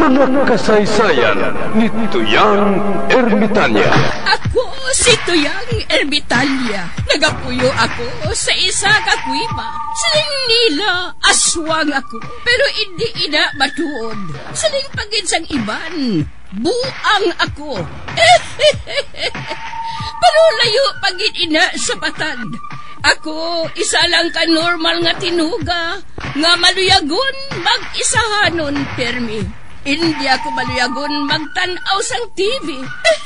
Mga kasaysayan ni Tuyang Ermitanya. Ako si Tuyang Ermitanya. Nagapuyo ako sa isa ka kuiba. Siling nila, aswang ako. Pero hindi ina matuod. Siling paginsang iban, buang ako. Pero layo pagin ina sa batad. Ako, isa lang ka normal nga tinuga, nga maluyagon mag-isahanon, permi. Hindi ako maluyagon magtanaw sang TV.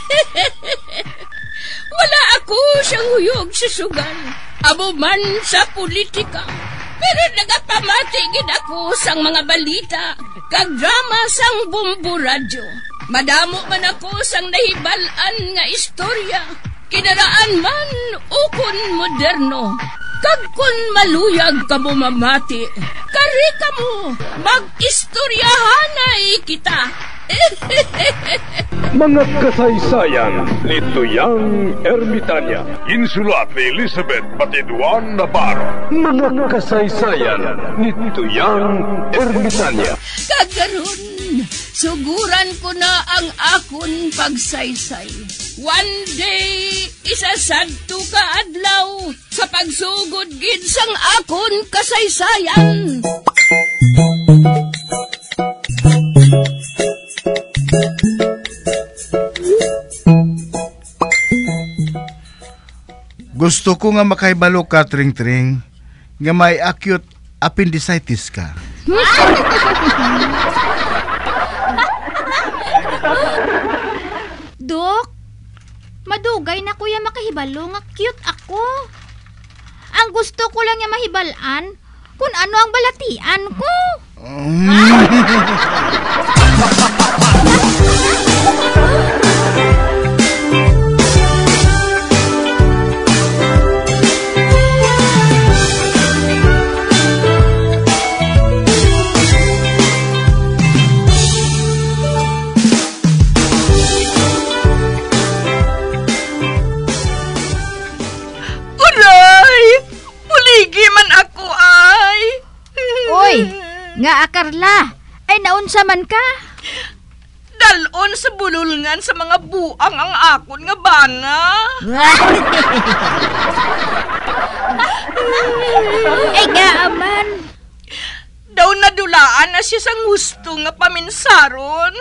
Wala ako siyang huyog sa sugal, amo man sa politika. Pero nagapamatagin ako sang mga balita, kag drama sang Bumbu Radyo. Madamo man ako sang nahibalan nga istorya, kinaraan man ukon moderno. Kag kun maluyag ka mo mamati, kari ka mo, mag-istoryahanay kita. Mga kasaysayan ni Tuyang Ermitanya. Insulat ni Elizabeth Batiduan Navarro. Mga kasaysayan ni Tuyang Ermitanya. Kagaron, suguran ko na ang akon pagsaysay. One day, isasadto ka adlaw sa pagsugod gid sang akon kasaysayan. Gusto ko nga makahibalo ka, Tring-Tring, nga may acute appendicitis ka. Dok, madugay na kuya makahibalo nga cute ako. Ang gusto ko lang nga mahibalaan kung ano ang balatian ko. Nga akarla, ay naunsa man ka? Dalon sa bululngan sa mga buang ang akon nga bana. Ay nga aman. Daw nadulaan na siya sang gusto nga paminsaron.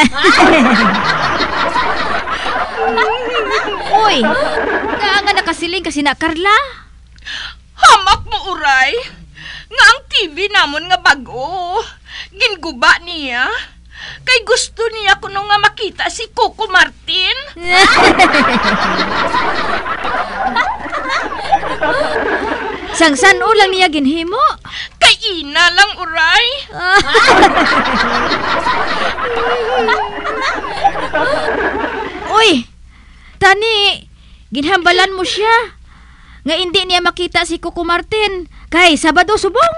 Uy, nga nakasiling kasi na Carla. Hamak mo uray. Nga ang TV namon nga bago, ginguba niya. Kay gusto niya kuno nga makita si Coco Martin. Sangsan ulang niya ginhimo? Kay ina lang uray. Uy, tani, ginhambalan mo siya. Nga hindi niya makita si Coco Martin kay Sabado subong.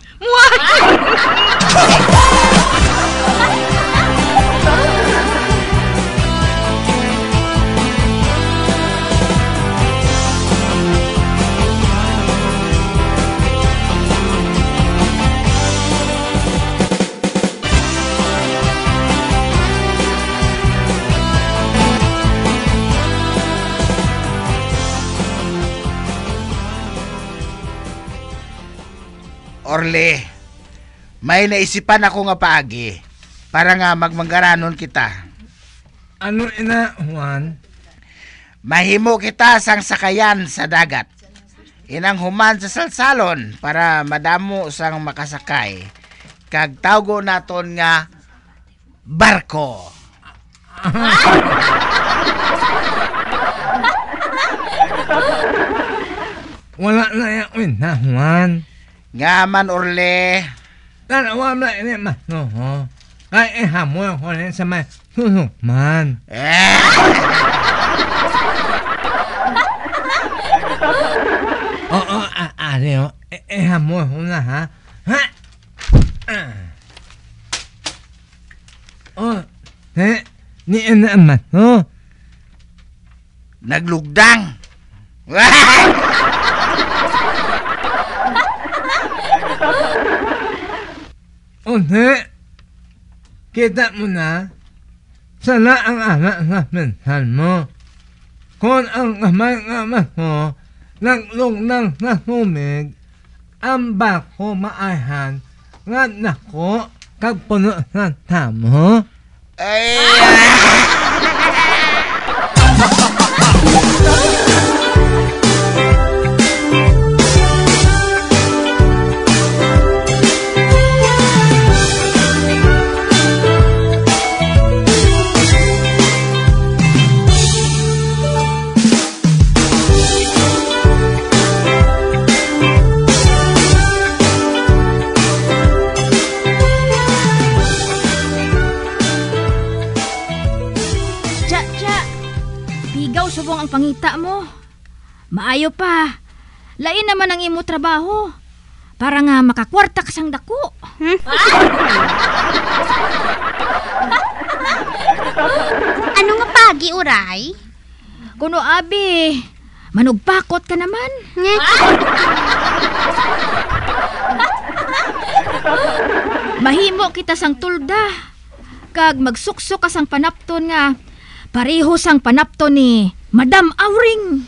Orle, may naisipan ako nga paagi para nga magmanggaranon kita. Ano ina, Juan? Mahimo kita sang sakayan sa dagat. Inang human sa salsalon para madamo sang makasakay. Kag tawgo naton nga barko. Wala na yan, na, Juan. Ngaman, Orle. Tanawa na ini ma, no, ho. Ay, hamo ko rin sa may susok man. Oo, ari, ho. Hamo ko na, ha? Ha? Oh, ni ina man, no? Naglugdang. kita mo na, sana ang anak na minsan mo. Kung ang kamay nga mo, naglong ng nasumig, ang bako maahan, nga nako, kagpuno ng tamo. Ay! Subong ang pangita mo. Maayo pa. Lain naman ang imo trabaho. Para nga makakwarta ka sang dako. Ano nga pagi, uray? Kuno abi, manugpakot ka naman. Mahimo kita sang tulda. Kag magsuksok ka sang panapton nga pareho sang panapton ni Madam Auring.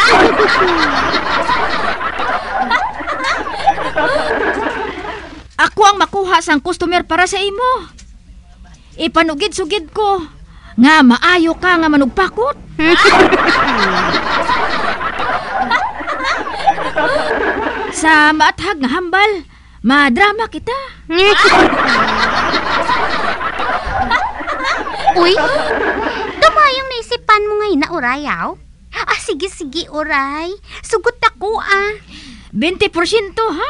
Ako ang makuha sang customer para sa imo. Ipanugid-sugid ko nga maayo ka nga manugpakot. Sa maathag nga hambal, madrama kita. Uy, dumayong naisipan mo ngayon na urayaw? Sige, uray. Sugot ako, 20% ha?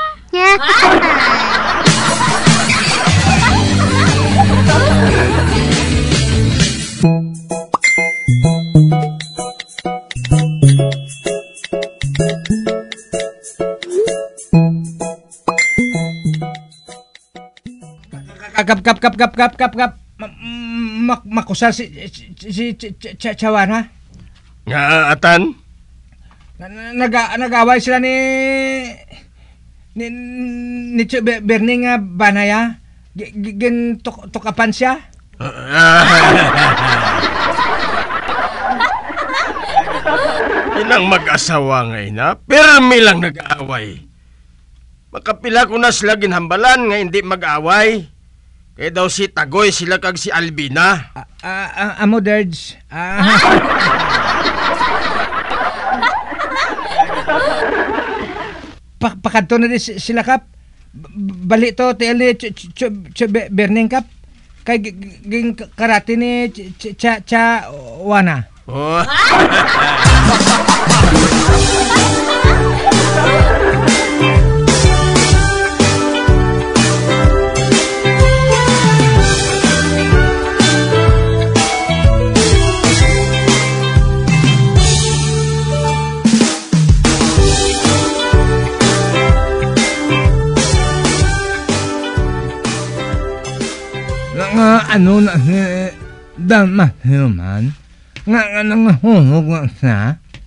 Kap. Makusal si Chawan, ha? Nga, Atan? Nag-away sila ni Bernie nga banaya. Tukapan siya. Inang mag-asawa nga ina, pirmi lang nag-aaway. Makapila ko na sila ginhambalan nga hindi mag-aaway. Kaya daw si Tagoy sila kag si Albina. Amo Derge. Pakadto na din sila kap. Bali to TL ni Berning kap. Kay ging karate ni Wana. Oh. Ano na damahiman nga nangahunog nga sa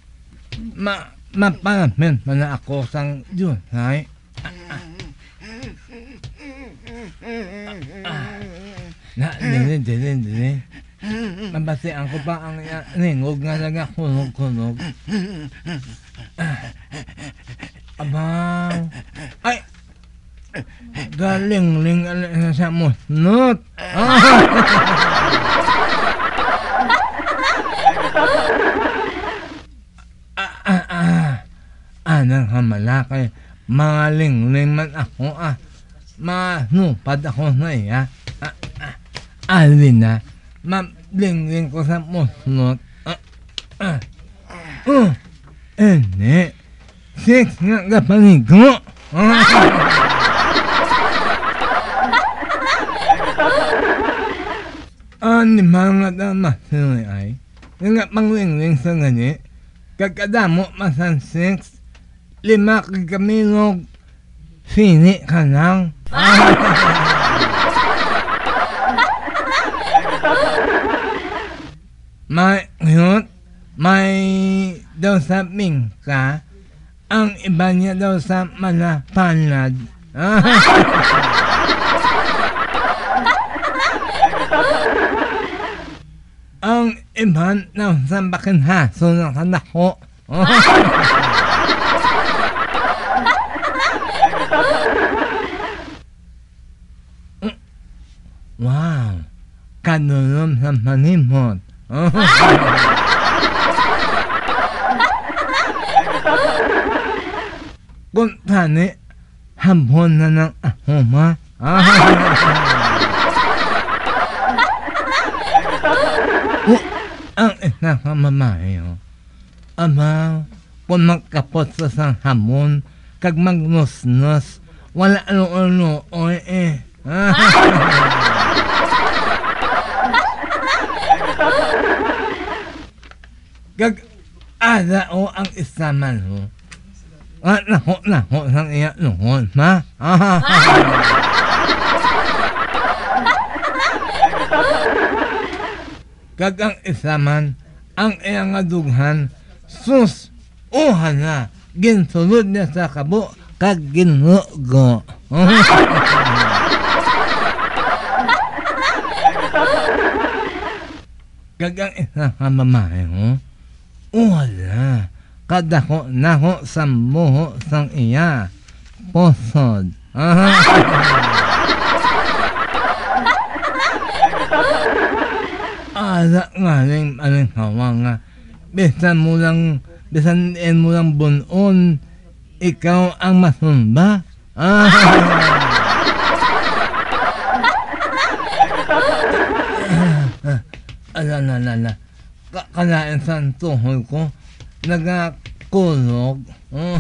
mapalamin man na ako sang Diyosay. Dili. Mabasihan ko pa ang ningog nga nagahunog-hunog. Abang. Ay! Galing-ling sa musnot. Anang hamalakay, mga ling-ling man ako manupad ako na iya. Alin na, ling-ling ko sa musnot. Ene, 6 nga kapanigo. Ani mga damas sila ay nga pangling-ling sa gani kagkadamo masan 6 5 kagaminog sini ka lang. May daw sa mingka ang iba niya daw sa malapanad. iban ng sambakin haso ng kanako. Wow, kanulom sa manimot. Kung tani, hambon na ng ahoma. Ang isang kamamayo, ama, kung magkapot sa sang hamon, kag magnusnos, wala ano-ano, oy eh. Kag ada o ang isaman ho. At nako sang iya noon, ma. Kag ang isaman, ang iyang adughan, sus, uhan na, ginsulod niya sa kabo, kag ginugo. Kag ang isang kamamahe ho, wala, kadako nako sa muho sang iya, posod. Ada ngaling hawa nga, bisan mo lang bunon, ikaw ang masumba. Ala. Kalain sa tuhol ko, nagakulog.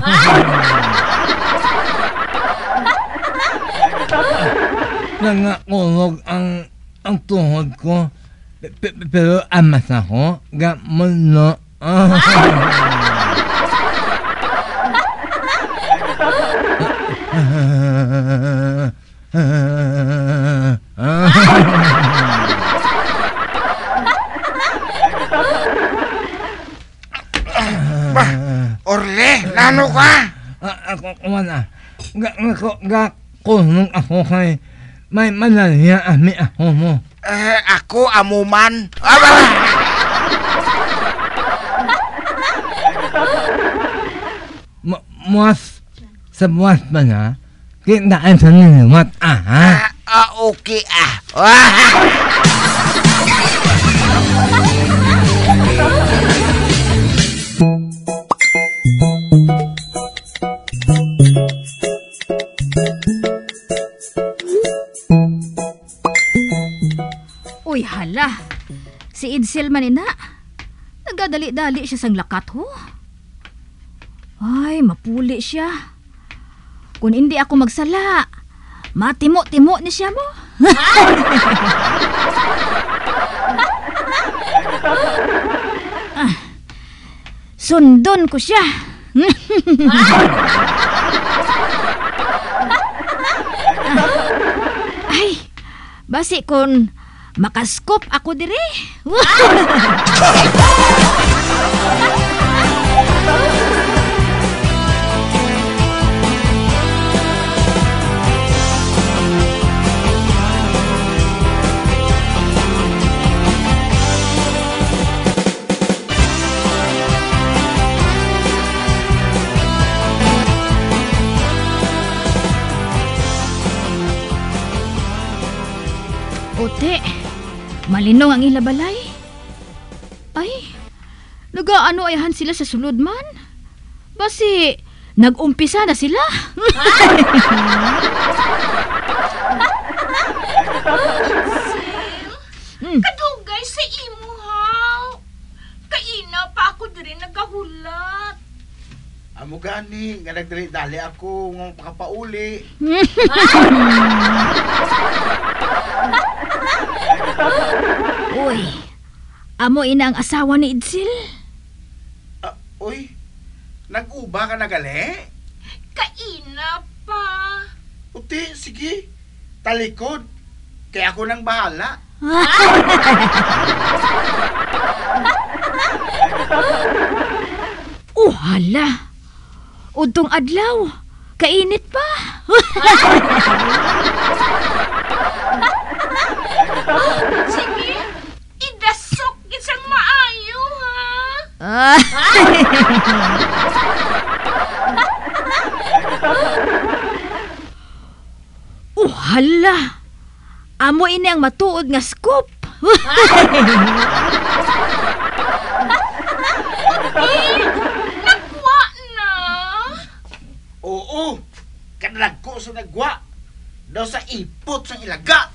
Nagakulog ang tuhod ko, pero amas ako, gamulo. Orle, nano ka? Ako kumana. Gakulong ako kay may malalya ami ako mo. Ako amuman. Muas sa buwas ba na? Kintaan sa niliwat, Okay. Uy, hala. Si Edsel manina. Nagadali-dali siya sang lakat ho. Ay, mapuli siya. Kung hindi ako magsala, matimo-timo ni siya mo. Sundon ko siya. Ay, basi kun makaskop ako diri. Ote, malinong ang ilabalay. Ay, nagaano ayahan sila sa sulod man. Basi, nag-umpisa na sila. Kadugay sa imo, haw. Kaina pa ako diri nagahulat. Amo gani, nga nagdali-dali ako ng pakapauli. Uy, amo ina ang asawa ni Edsel. Uy, nag-uba ka na gali? Kaina pa. Uti, sige, talikod. Kaya ako nang bahala. Hala. Udtong adlaw, kainit pa. Sige, idasok isang maa. Hala! Amo ini ang matuod nga scoop. Nagwa na. Oo, kanalag ko sa nagwa. Daw sa ipot sa ilaga.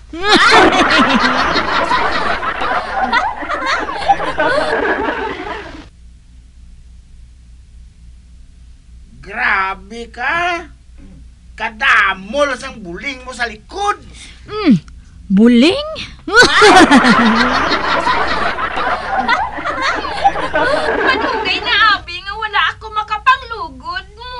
Grabe ka. Kadamol sang buling mo sa likod. Buling? Madugay na, Abi, nga wala ako makapanglugod mo.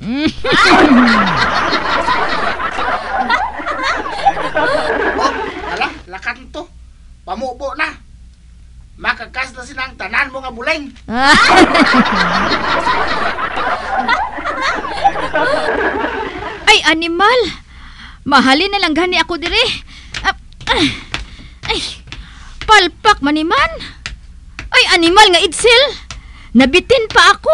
Oh, ala, lakan to. Pamubo na. Makakas na sinang tanan mo nga buling. Ay, animal! Mahalin na lang gani ako dire. Ay, palpak maniman. Ay, animal nga idsel. Nabitin pa ako.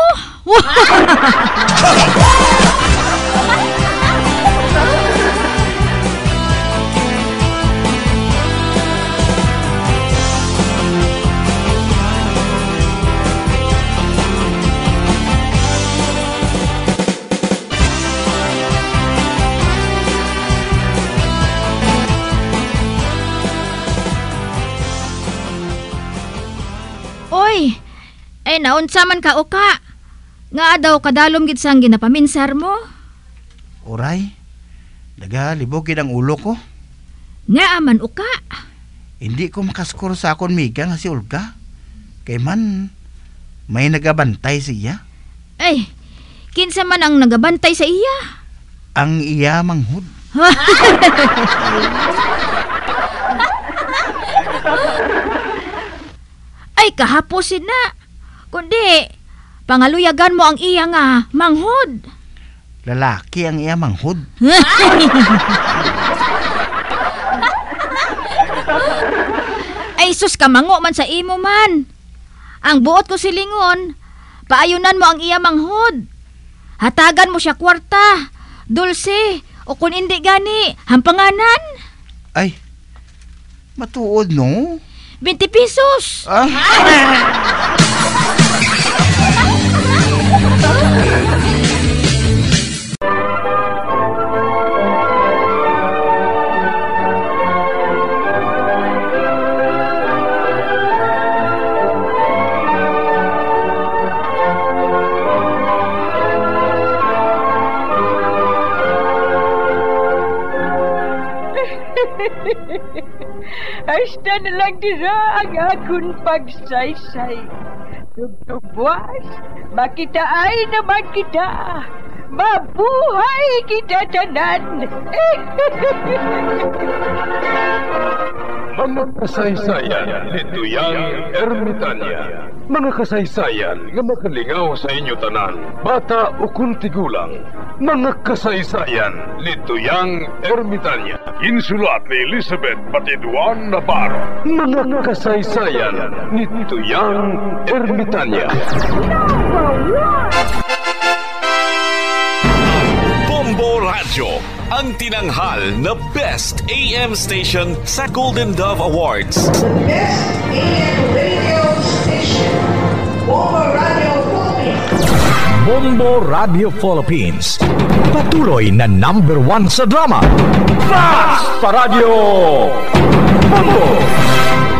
Oy, ay naunsa man ka uka. Nga daw kadalom gid sang ginapaminsar mo. Oray, libog ang ulo ko. Nga aman uka. Hindi ko makaskor sa akon miga nga si Olga. Kay man, may nagabantay siya. Ay, kinsa man ang nagabantay sa iya? Ang iya manghud. Ay, kahaposin na. Kundi, pangaluyagan mo ang iya nga manghod. Lalaki ang iya manghud. Ay, sus, kamango man sa imo man. Ang buot ko silingon, paayunan mo ang iya manghod. Hatagan mo siya kwarta, dulce, o kung hindi gani, hampanganan. Ay, matuod no? 20 pesos. Hasta na lang dira ang akong pagsaysay. Tugtugwas, makitaan naman kita. Mabuhay kita tanan. Mga kasaysayan ni Tuyang Ermitanya. Mga kasaysayan nga makalingaw sa inyo tanan, bata o kuntigulang. Mga kasaysayan ni Tuyang Ermitanya. Insulat ni Elizabeth Batiduan Navarro. Mga kasaysayan ni Tuyang Ermitanya. Bombo Radio, ang tinanghal na Best AM Station sa Golden Dove Awards. Best AM Radio Station, Bombo Radio Philippines. Bombo Radio Philippines, patuloy na #1 sa drama. Fast Radio Bombo!